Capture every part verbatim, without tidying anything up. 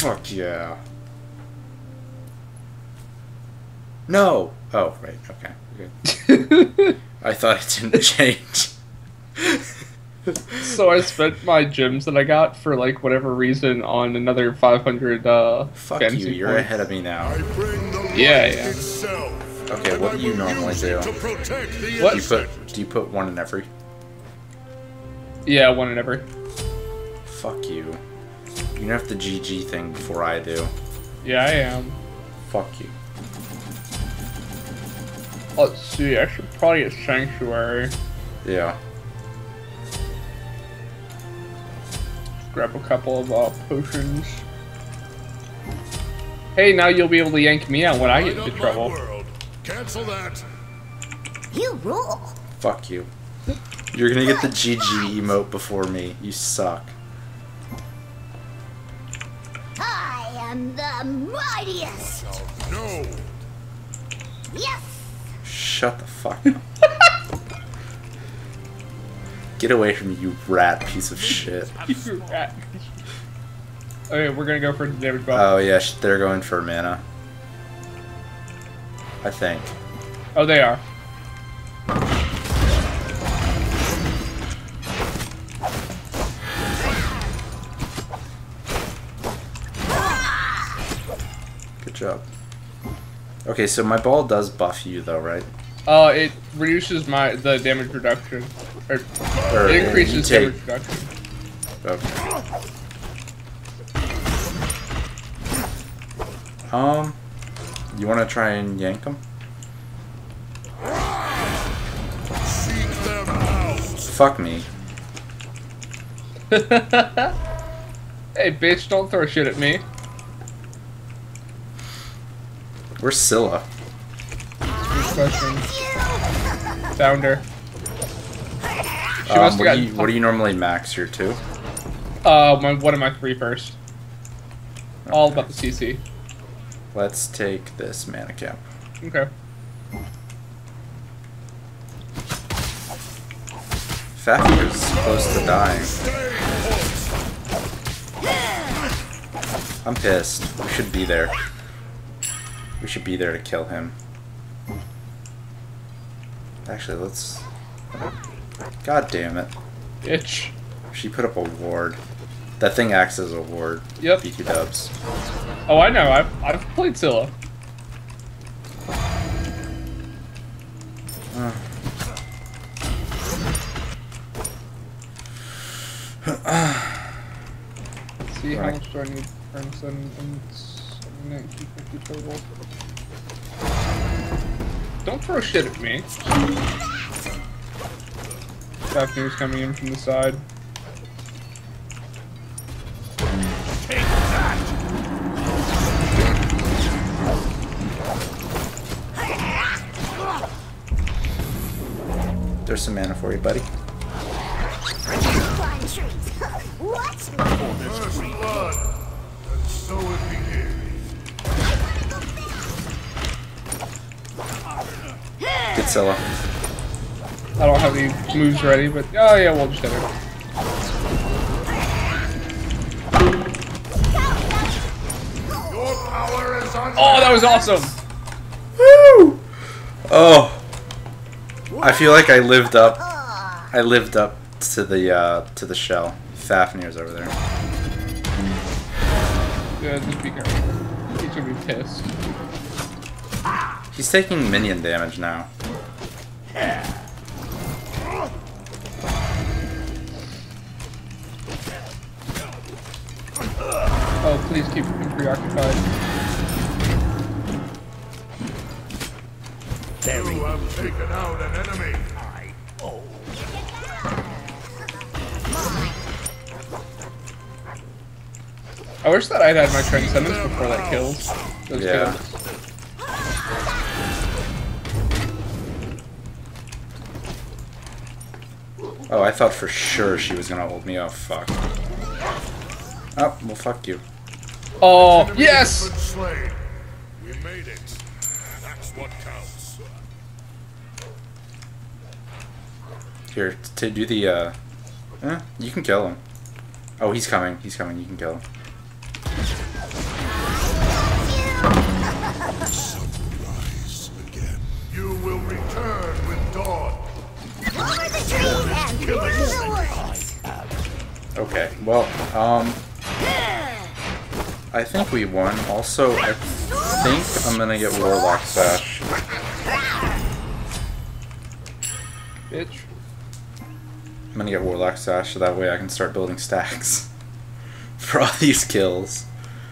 Fuck yeah. No! Oh, right, okay. Good. I thought it didn't change. So I spent my gems that I got for like whatever reason on another five hundred uh Fuck you, fantasy you're points. ahead of me now. Yeah, yeah. Okay, what do you normally do? What? Do you put do you put one in every? Yeah, one in every. Fuck you. You don't have the G G thing before I do. Yeah, I am. Fuck you. Let's see, I should probably get Sanctuary. Yeah. Grab a couple of uh, potions. Hey, now you'll be able to yank me out when I get into trouble. Cancel that. You rule. Fuck you. You're gonna get the G G emote before me. You suck. I am the mightiest. No. Yes. Shut the fuck up. Get away from me, you rat piece of shit. You rat. Okay, we're gonna go for the damage buff. Oh yeah, they're going for mana. I think. Oh, they are. Good job. Okay, so my ball does buff you though, right? Uh, it reduces my the damage reduction, or, Or it increases you take- damage reduction. Okay. Um, you want to try and yank him? Seek them out. Fuck me. Hey, bitch! Don't throw shit at me. Where's Scylla? Good question. Found her. She Um, must have what, do gotten. you, what do you normally max your two? Uh, my, one of my three first. All about the C C. Let's take this mana cap. Okay. Fafnir's close to dying. I'm pissed. We should be there. We should be there to kill him. Actually, let's... God damn it. Bitch. She put up a ward. That thing acts as a ward. Yep. B Q dubs. Oh, I know. I've I've played Scylla. Uh. Let's see, how Right. much do I need for seven and nineteen fifty total? Don't throw shit at me. Fafnir's coming in from the side. There's some mana for you, buddy. Fun treat. What? First blood, and so it begins. Get Scylla. I don't have any moves ready, but oh yeah, we'll just hit her. Your power is on. Oh, that was awesome! Woo! Oh. I feel like I lived up. I lived up to the uh, to the shell. Fafnir's over there. Yeah, just be careful. He's gonna be pissed. He's taking minion damage now. Oh, please keep him preoccupied. You have taken out an enemy. I wish that I'd had my Transcendence before that killed. Those Yeah. kills. Oh, I thought for sure she was gonna hold me. Oh, fuck. Oh, well, fuck you. Oh, Enemy yes! has been slain. We made it. That's what counts. Here, to do the, uh... Eh, you can kill him. Oh, he's coming. He's coming. You can kill him. Okay, well, um... I think we won. Also, I think I'm gonna get Warlock Sash. Bitch. I'm gonna get Warlock Sash so that way I can start building stacks for all these kills.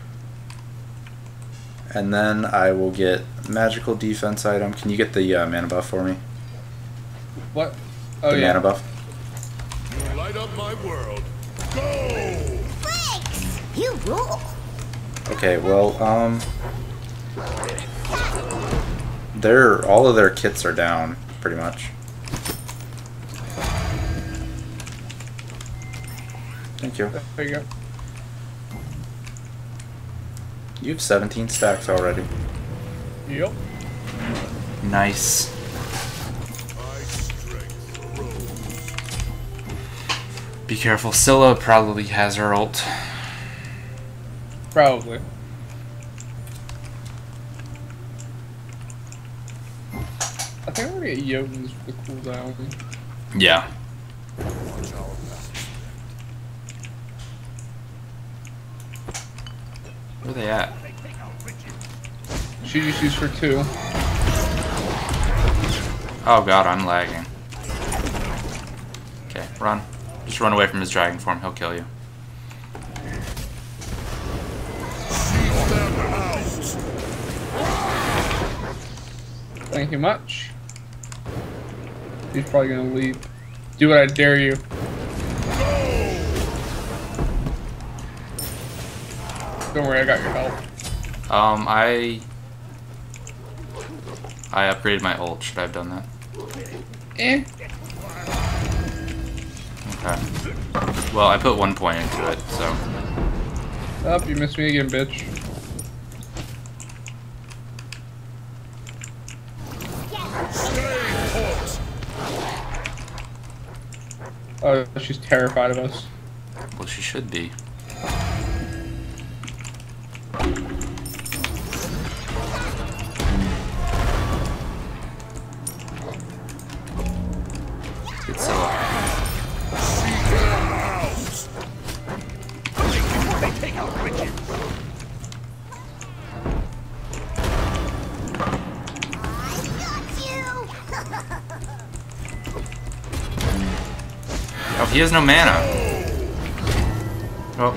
And then I will get magical defense item. Can you get the uh, mana buff for me? What? Oh, the yeah. mana buff? You light up my world. Go! Thanks! You rule! Okay, well, um... They're, all of their kits are down, pretty much. Thank you. There you go. You have seventeen stacks already. Yep. Nice. My strength grows. Be careful, Scylla probably has her ult. Probably. I think I'm gonna get Jotuns for the cooldown. Yeah. Watch our back. Where are they at? She just used for two. Oh god, I'm lagging. Okay, run. Just run away from his dragon form, he'll kill you. Keep them out. Thank you much. He's probably gonna leave. Do what I dare you. Don't worry, I got your help. Um, I... I upgraded my ult. Should I have done that? Eh. Okay. Well, I put one point into it, so... Up, you missed me again, bitch. Stay put. Oh, she's terrified of us. Well, she should be. Get Scylla. Oh, he has no mana. Oh.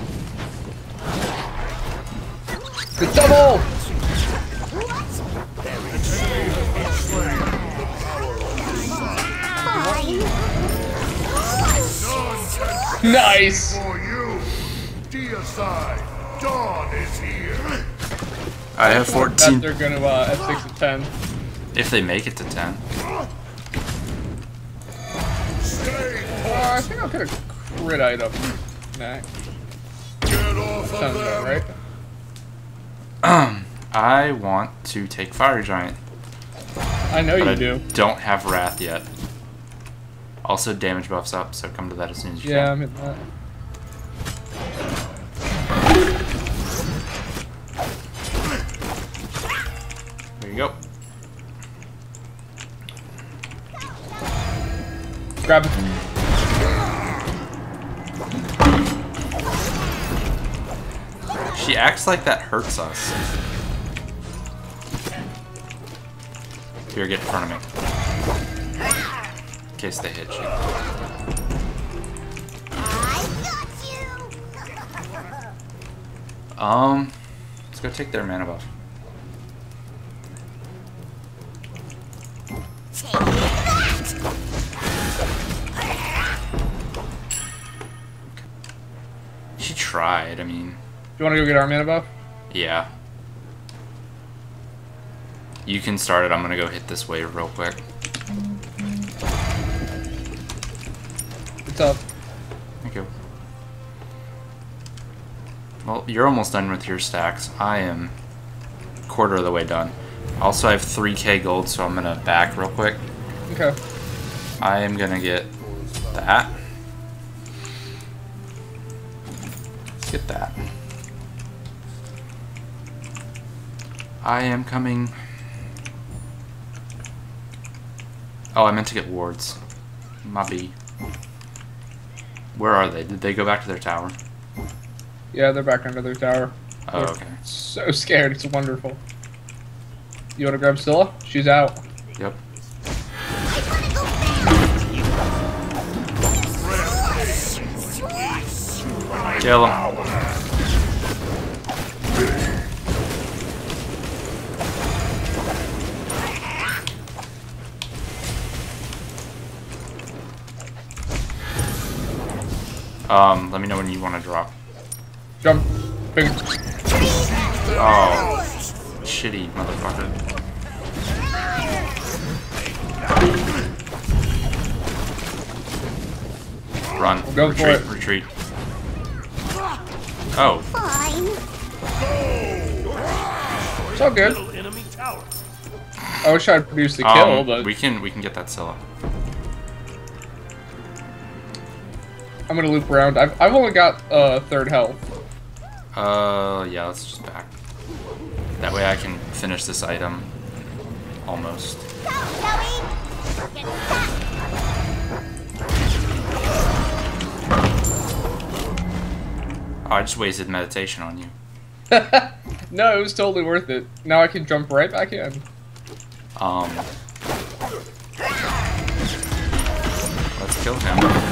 The double! Nice! For you. Deicide. Dawn is here. I have That fourteen. they're gonna uh, F six to ten. If they make it to ten. Stay Uh, I think I'll get a crit item next. put. Get off of Sounds about them. right. I want to take Fire Giant, I know but you I do. don't have Wrath yet. Also, damage buffs up, so come to that as soon as you Yeah, can. I'm in that. There you go. Grab it. She acts like that hurts us. Here, get in front of me. In case they hit you. Um, let's go take their mana buff. She tried, I mean, Do you want to go get our mana buff? yeah. You can start it, I'm gonna go hit this wave real quick. It's up. Thank you. Well, you're almost done with your stacks. I am a quarter of the way done. Also, I have three K gold, so I'm gonna back real quick. Okay. I am gonna get that. Let's get that. I am coming. Oh, I meant to get wards. My B. Where are they? Did they go back to their tower? Yeah, they're back under their tower. Oh, They're okay. So scared. It's wonderful. You want to grab Scylla? She's out. Yep. Kill him. Um, let me know when you want to drop. Jump. Big. Oh, shitty motherfucker. Run. Go for retreat, it. retreat. Oh, Fine. It's all good. Enemy tower. I wish I'd produced the kill, um, but we can we can get that Scylla. I'm gonna loop around. I've, I've only got uh, third health. Uh, yeah, let's just back. That way I can finish this item. Almost. Go, Zoe. Get back. Oh, I just wasted meditation on you. No, it was totally worth it. Now I can jump right back in. Um, let's kill him.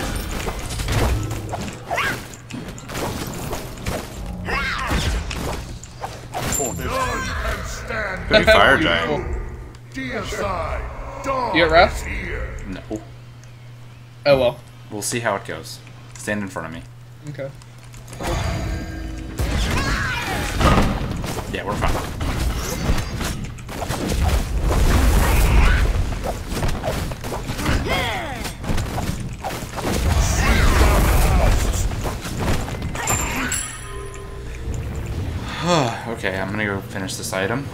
None can stand Good fire Beautiful. giant. deicide. Dawn You get Wrath? is here. No, Oh well. we'll see how it goes. Stand in front of me. Okay. Yeah, we're fine. Okay, I'm gonna go finish this item.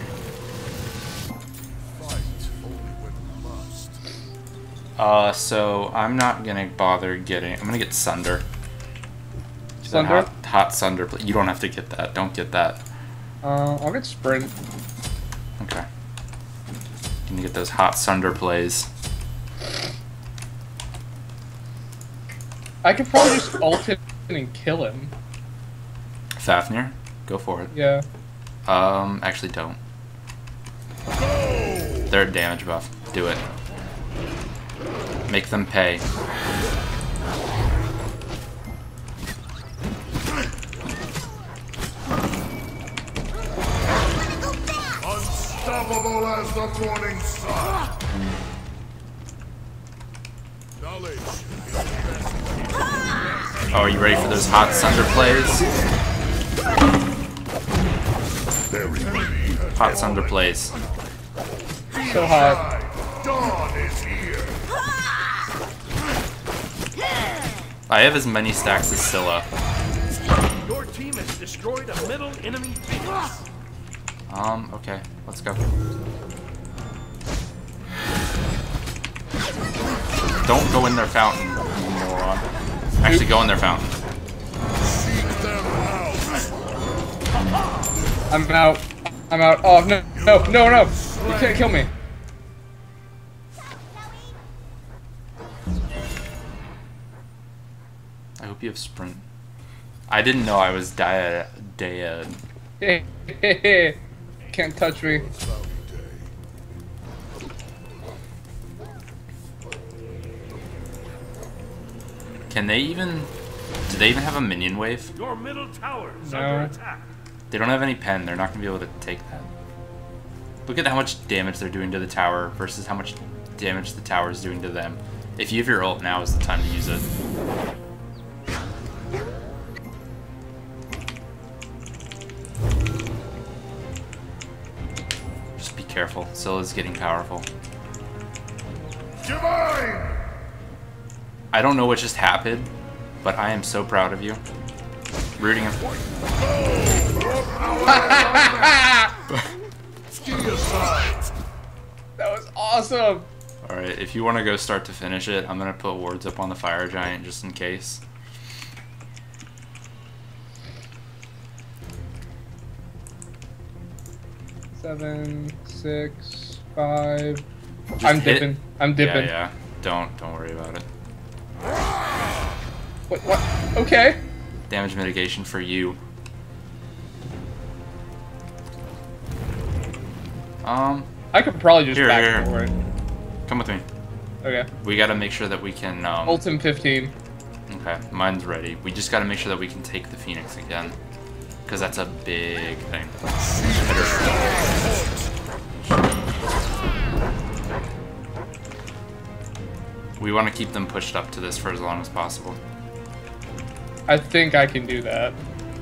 Fight only when we must. Uh, so I'm not gonna bother getting. I'm gonna get Sunder. That Sunder? Hot, hot Sunder. pl- You don't have to get that. Don't get that. Uh, I'll get Sprint. Okay. You need to get those hot Sunder plays. I could probably just ult him and kill him. Fafnir, go for it. Yeah. Um, actually don't. They're at damage buff. Do it. Make them pay. Unstoppable as the morning sun. Knowledge. Oh, are you ready for those hot Sunder plays? Hot Sunder plays. So hot. Dawn is here. I have as many stacks as Scylla. Your team has destroyed a middle enemy base. Um, okay, let's go. Don't go in their fountain, you moron. Actually, go in their fountain. Seek them out. I'm out. I'm out. Oh, no. No, no, no. You can't kill me. I hope you have sprint. I didn't know I was dead. dead. Hey, hey, hey. Can't touch me. Can they even... Do they even have a minion wave? Your middle tower is No. under attack. They don't have any pen. They're not going to be able to take that. Look at how much damage they're doing to the tower versus how much damage the tower is doing to them. If you have your ult, now is the time to use it. Just be careful. Scylla's getting powerful. Divine. I don't know what just happened, but I am so proud of you. Rooting him. Deicide. That was awesome. Alright, if you want to go start to finish it, I'm going to put wards up on the fire giant just in case. Seven, six, five. Just I'm hit- dipping. I'm dipping. Yeah, yeah. Don't, don't worry about it. What? What? Okay. Damage mitigation for you. Um, I could probably just Here, back here. for it. come with me. Okay. We gotta make sure that we can, um... Ultim fifteen. Okay, mine's ready. We just gotta make sure that we can take the Phoenix again. Because that's a big thing. We want to keep them pushed up to this for as long as possible. I think I can do that.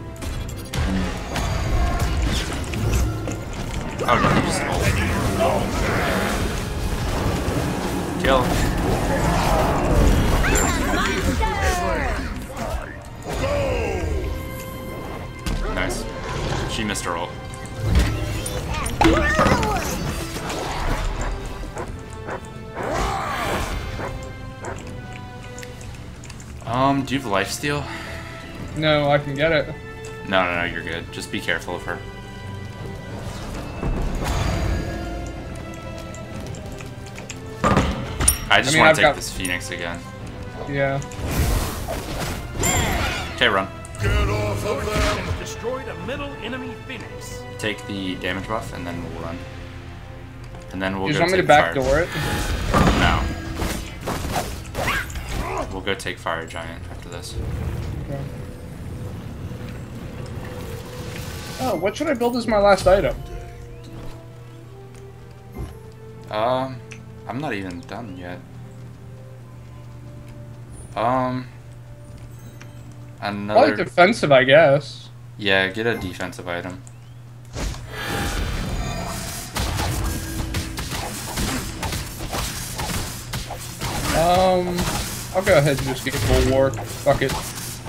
Oh, no, you just kill. Nice. She missed her ult. Um, do you have lifesteal? No, I can get it. No, no, no, you're good. Just be careful of her. I just I mean, want I've to take got- this Phoenix again. Yeah. Okay, run. Get off Your of team them! has destroyed a middle enemy Phoenix. Take the damage buff, and then we'll run. And then we'll You just go want me to take fire. backdoor it? No. We'll go take Fire Giant after this. Okay. Oh, what should I build as my last item? Um, I'm not even done yet. Um, another. Probably defensive, I guess. Yeah, get a defensive item. Um, I'll go ahead and just get Full War. Fuck it.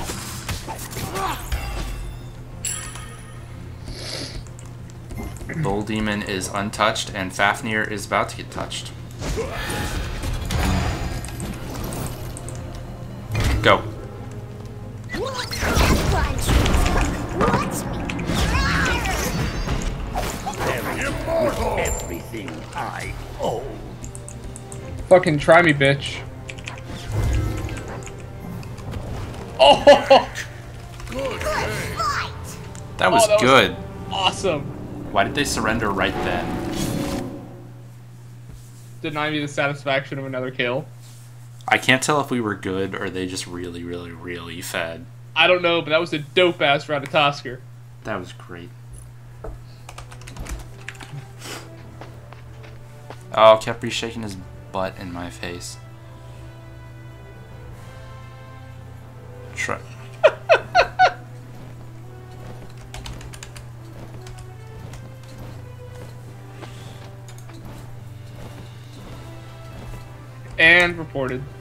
Bull Demon is untouched, and Fafnir is about to get touched. Go. Everything I own. Fucking try me, bitch. Oh, Good game! That was Oh, that was- good. awesome. Why did they surrender right then? Deny me the satisfaction of another kill. I can't tell if we were good or they just really, really, really fed. I don't know, but that was a dope ass Ratatosker. That was great. Oh, Khepri's shaking his butt in my face. Try. And reported.